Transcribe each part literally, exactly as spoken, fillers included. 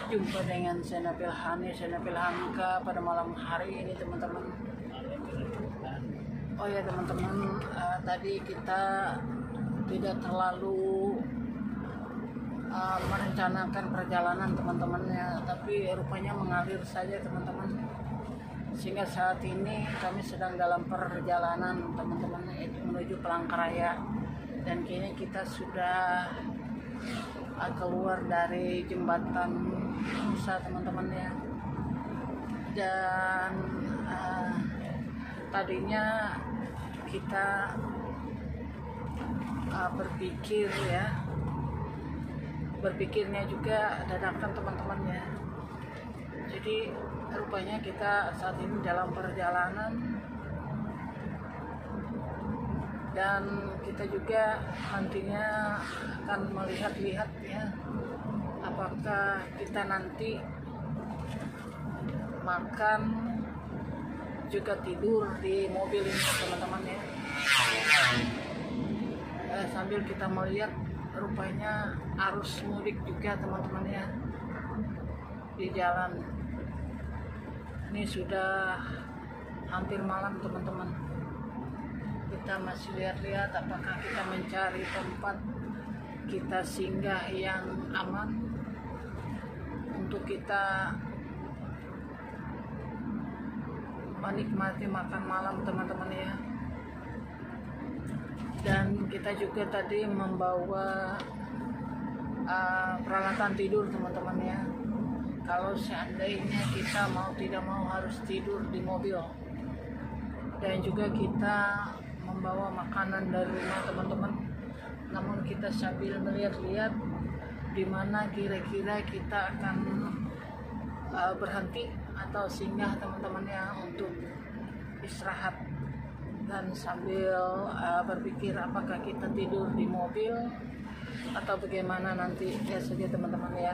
Jumpa dengan saya Nabil Hani, saya Nabil Hamka pada malam hari ini teman-teman. Oh ya teman-teman, uh, tadi kita tidak terlalu uh, merencanakan perjalanan teman-temannya, tapi rupanya mengalir saja teman-teman. Sehingga saat ini kami sedang dalam perjalanan teman-teman, yaitu menuju Palangkaraya, dan kini kita sudah uh, keluar dari jembatan Nusa teman-teman ya. Dan uh, tadinya kita uh, berpikir ya, berpikirnya juga dadakan teman-teman ya. Jadi rupanya kita saat ini dalam perjalanan, dan kita juga nantinya akan melihat-lihat ya, apakah kita nanti makan juga tidur di mobil ini teman-teman ya. Eh, sambil kita melihat rupanya arus mudik juga teman-teman ya di jalan. Ini sudah hampir malam teman-teman. Kita masih lihat-lihat apakah kita mencari tempat kita singgah yang aman untuk kita menikmati makan malam teman-teman ya. Dan kita juga tadi membawa uh, peralatan tidur teman-teman ya, kalau seandainya kita mau tidak mau harus tidur di mobil. Dan juga kita membawa makanan dari rumah teman-teman, namun kita sambil melihat-lihat di mana kira-kira kita akan uh, berhenti atau singgah teman-teman ya, untuk istirahat, dan sambil uh, berpikir apakah kita tidur di mobil atau bagaimana nanti. Lihat saja teman-teman ya.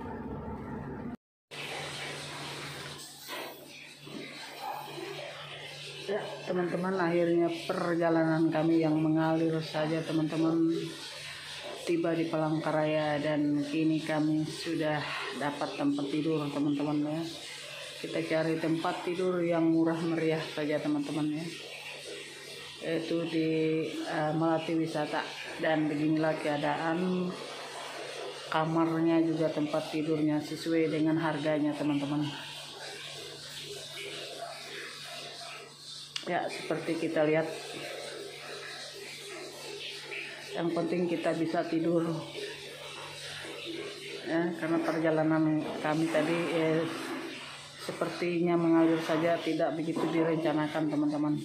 Ya teman-teman, akhirnya perjalanan kami yang mengalir saja teman-teman tiba di Palangkaraya, dan kini kami sudah dapat tempat tidur teman-teman ya. Kita cari tempat tidur yang murah meriah saja teman-teman ya, yaitu di uh, Melati Wisata. Dan beginilah keadaan kamarnya, juga tempat tidurnya sesuai dengan harganya teman-teman. Ya seperti kita lihat, yang penting kita bisa tidur ya, karena perjalanan kami tadi eh, sepertinya mengalir saja, tidak begitu direncanakan teman-teman.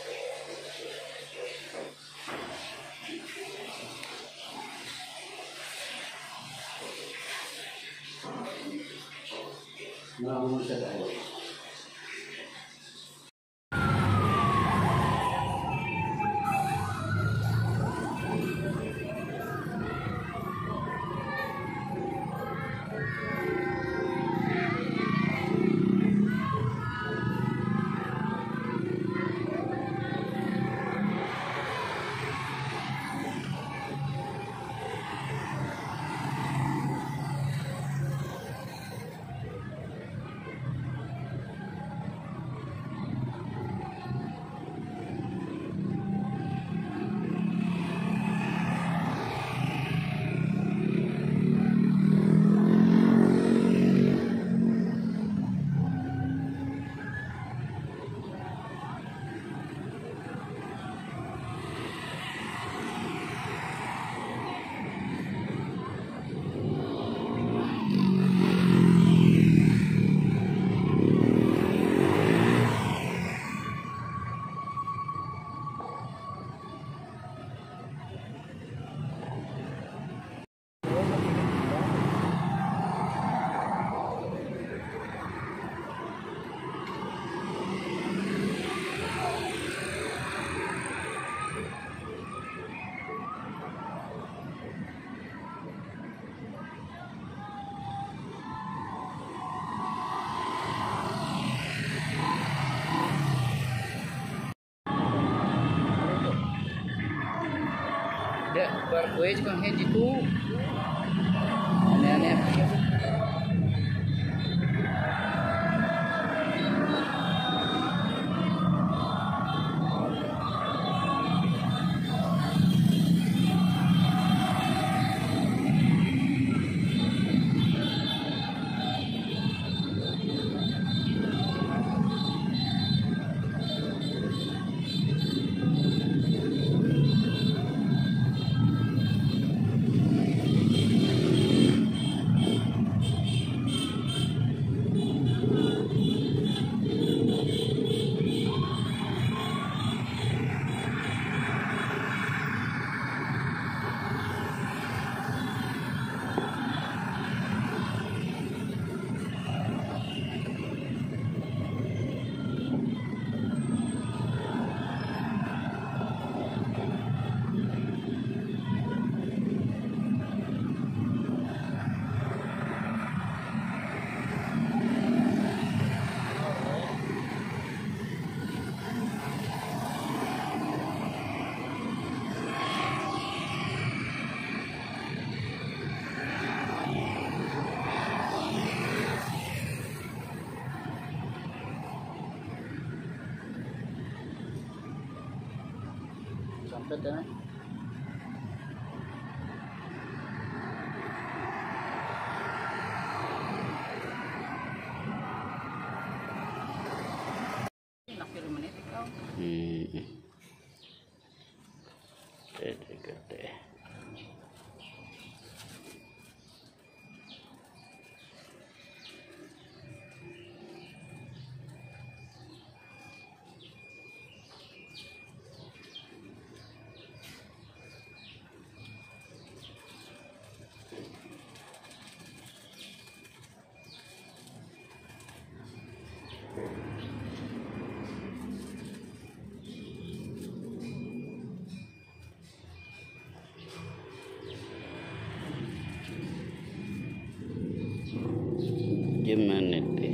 Dek, bar gue juga gitu. Aneh-aneh. betul. Hmm. Gede-gede. Gimana deh?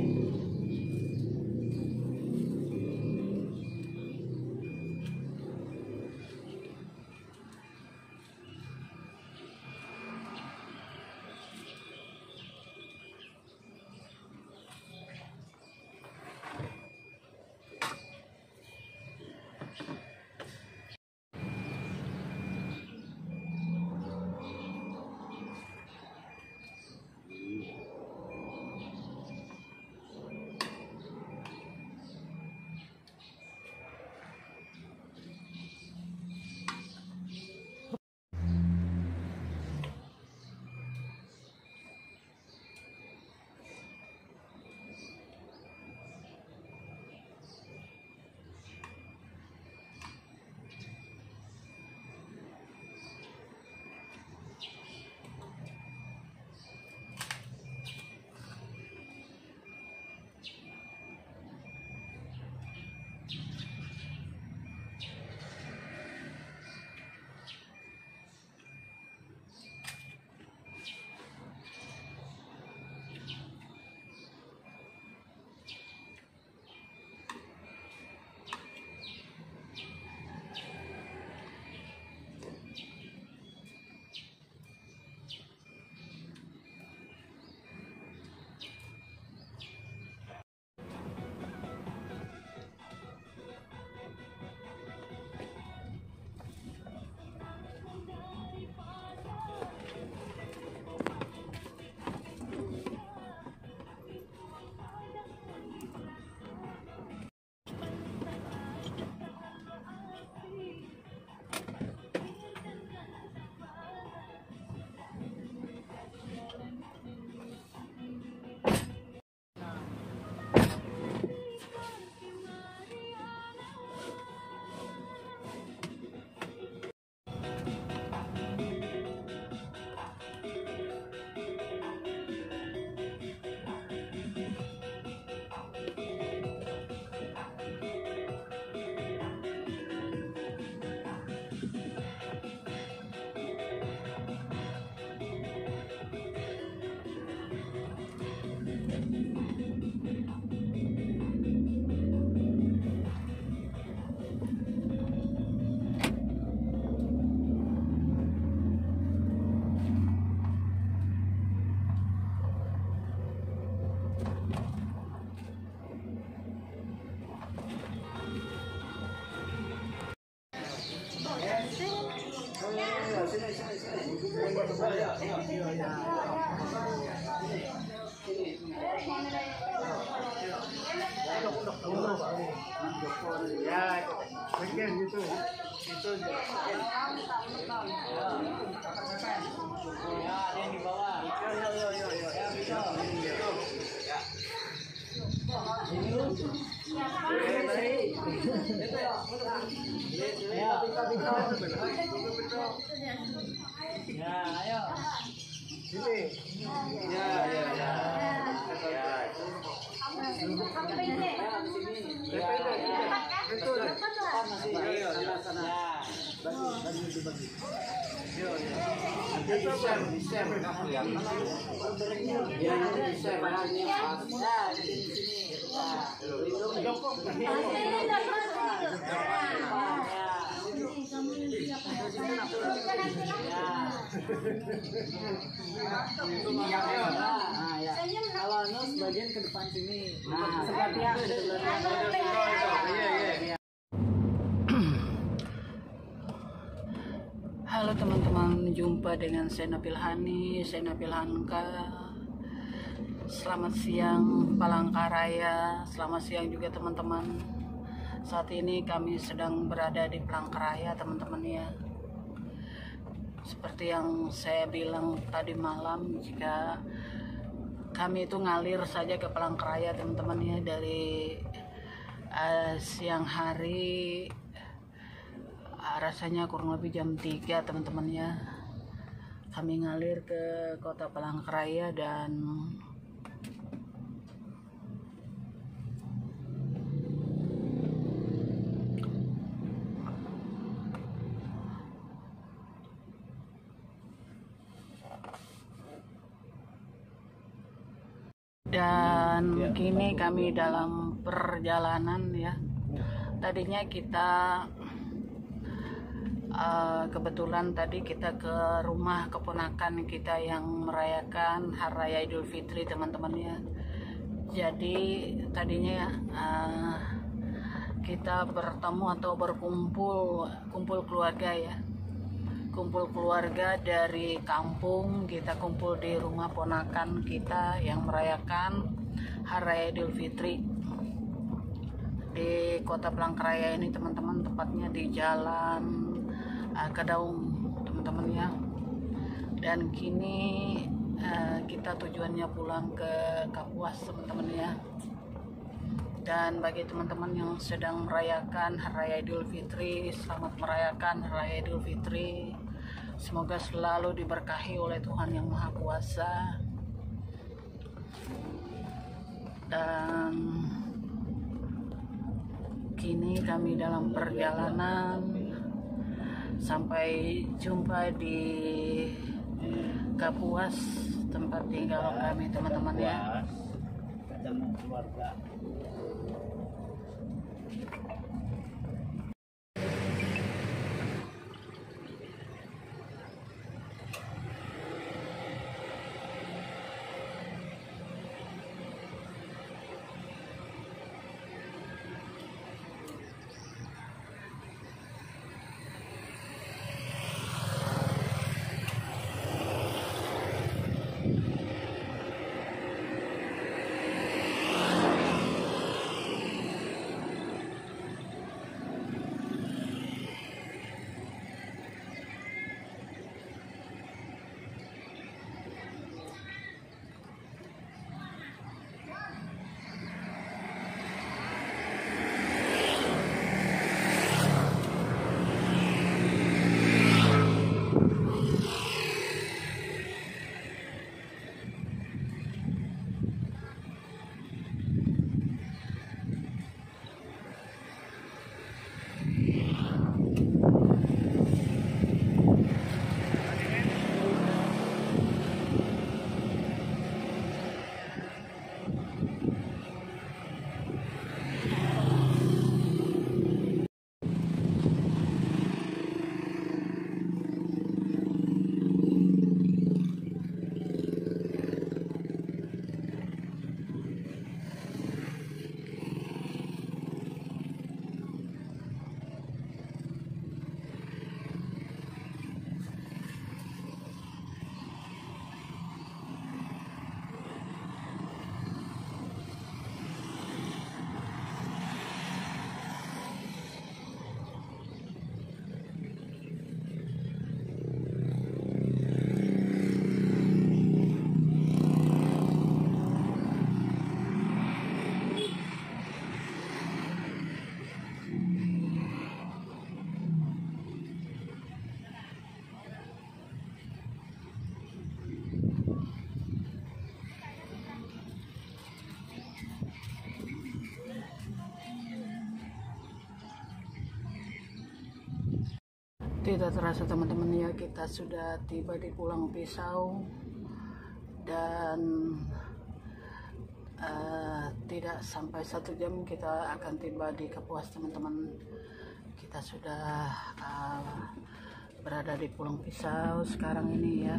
Ya, bagian gitu. Itu ya, ada di bawah. Yo yo yo yo yo. Ya, bisa. Gitu. Ya. Ya, ayo. Sini. Ya, ya, ya. Ya. Kalau nus bagian ke depan sini. Nah, seperti yang sebelumnya. jumpa dengan saya Nabil Hani, saya Nabil Hanka. Selamat siang Palangkaraya, selamat siang juga teman-teman. Saat ini kami sedang berada di Palangkaraya teman-teman ya. Seperti yang saya bilang tadi malam, jika kami itu ngalir saja ke Palangkaraya teman-teman ya, dari uh, siang hari, uh, rasanya kurang lebih jam tiga teman-teman ya. Kami ngalir ke kota Palangkaraya dan dan kini kami dalam perjalanan ya. Tadinya kita uh, kebetulan tadi kita ke rumah keponakan kita yang merayakan Hari Raya Idul Fitri teman-teman ya. Jadi tadinya uh, kita bertemu atau berkumpul kumpul keluarga ya. Kumpul keluarga dari kampung, kita kumpul di rumah ponakan kita yang merayakan Hari Raya Idul Fitri di kota Palangkaraya ini teman-teman, tepatnya di Jalan uh, Kedaung teman-teman ya. Dan kini uh, kita tujuannya pulang ke Kapuas teman-teman ya. Dan bagi teman-teman yang sedang merayakan Hari Raya Idul Fitri, selamat merayakan Hari Raya Idul Fitri. Semoga selalu diberkahi oleh Tuhan Yang Maha Kuasa. Dan kini kami dalam perjalanan sampai jumpa di Kapuas, tempat tinggal kami teman-teman ya. Ketemu keluarga. Tidak terasa teman-teman ya, kita sudah tiba di Pulang Pisau dan uh, tidak sampai satu jam kita akan tiba di Kapuas teman-teman. Kita sudah uh, berada di Pulang Pisau sekarang ini ya.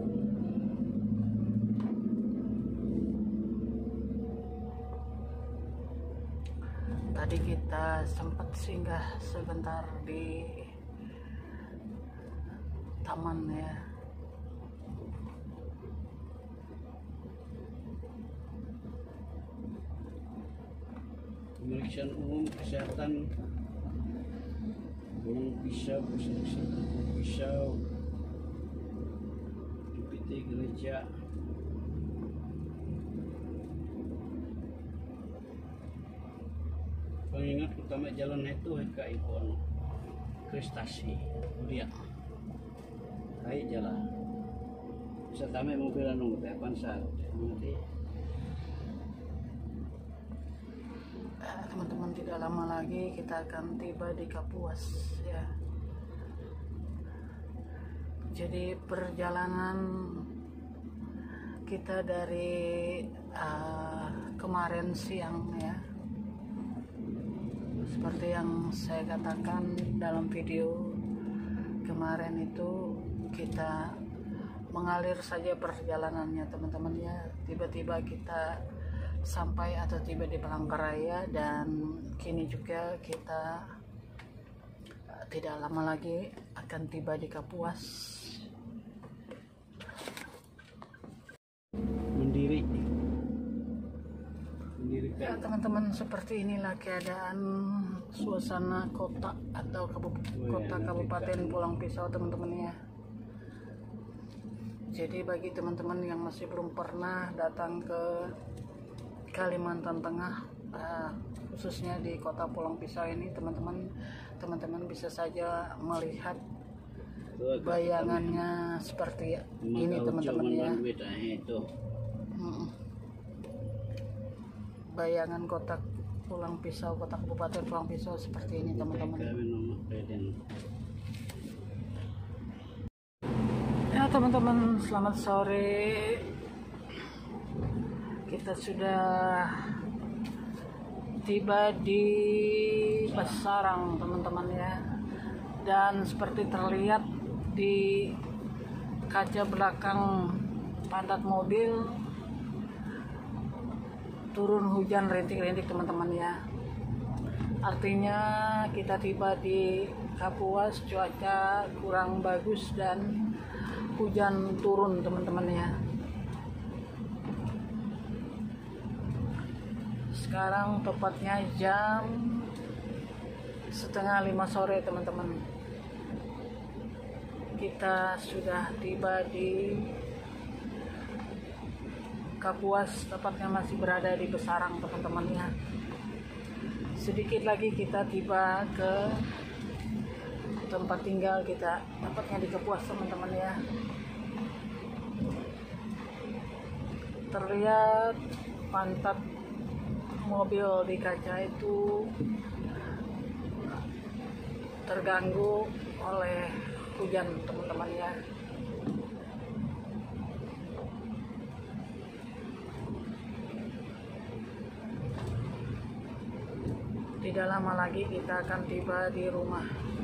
Tadi kita sempat singgah sebentar di taman ya. Pemeriksaan umum kesehatan Pulang Pisau, Pusat Pulang Pisau, D P T gereja. Pengingat utama jalan itu ke ikon prestasi dia kayak jalan bisa tamat mobil anu teh pansar nanti. Teman-teman, tidak lama lagi kita akan tiba di Kapuas ya. Jadi perjalanan kita dari uh, kemarin siang ya, seperti yang saya katakan dalam video kemarin itu, kita mengalir saja perjalanannya teman-teman ya. Tiba-tiba kita sampai atau tiba di Palangkaraya, dan kini juga kita uh, tidak lama lagi akan tiba di Kapuas. Mendiri Ya teman-teman, seperti inilah keadaan suasana kota atau kabup- kota Kabupaten Pulang Pisau teman-teman ya. Jadi bagi teman-teman yang masih belum pernah datang ke Kalimantan Tengah, uh, khususnya di kota Pulang Pisau ini, teman-teman teman-teman bisa saja melihat bayangannya seperti ini teman-teman ya. Hmm. Bayangan kota Pulang Pisau, kota Kabupaten Pulang Pisau seperti ini teman-teman. Ya teman-teman, selamat sore. Kita sudah tiba di Besarang teman-teman ya, dan seperti terlihat di kaca belakang pantat mobil turun hujan rintik-rintik teman-teman ya. Artinya kita tiba di Kapuas, cuaca kurang bagus dan hujan turun teman-teman ya. Sekarang tepatnya jam setengah lima sore teman-teman. Kita sudah tiba di Kapuas, tepatnya masih berada di Besarang teman-teman ya. Sedikit lagi kita tiba ke tempat tinggal kita, tepatnya di Kapuas teman-teman ya. Terlihat pantat mobil di kaca itu terganggu oleh hujan teman-teman ya. Tidak lama lagi kita akan tiba di rumah.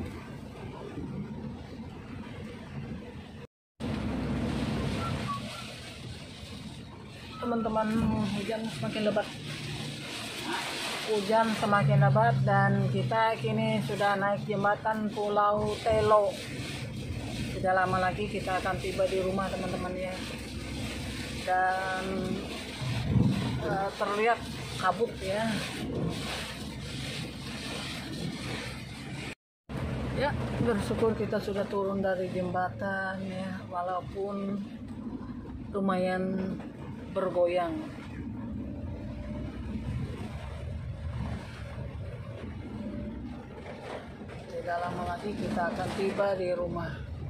Teman-teman, hujan semakin lebat. Hujan semakin lebat dan kita kini sudah naik jembatan Pulau Telo. Tidak lama lagi kita akan tiba di rumah teman-teman ya. Dan uh, terlihat kabut ya. Ya, bersyukur kita sudah turun dari jembatan ya, walaupun lumayan bergoyang. Tidak lama lagi kita akan tiba di rumah.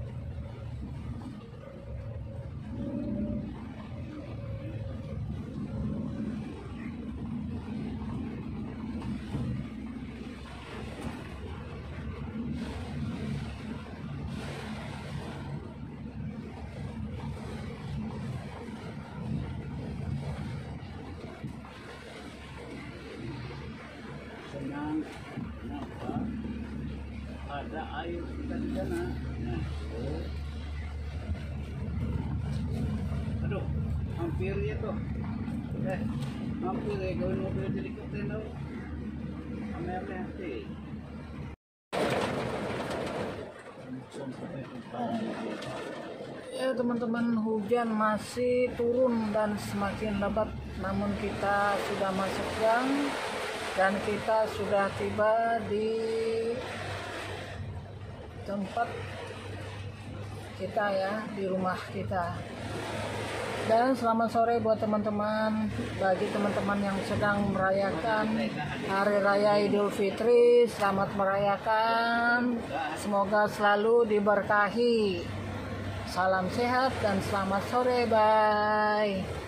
Senang, kenapa? Ada air kita di sana. Nah, oh. Aduh, hampir ya tuh. Eh, hampir ya gawin mobil jadi kapten tau. Amernya hati. Ya teman-teman, hujan masih turun dan semakin lebat, namun kita sudah masuk gang dan kita sudah tiba di tempat kita ya, di rumah kita. Dan selamat sore buat teman-teman, bagi teman-teman yang sedang merayakan Hari Raya Idul Fitri, selamat merayakan, semoga selalu diberkahi. Salam sehat dan selamat sore, bye.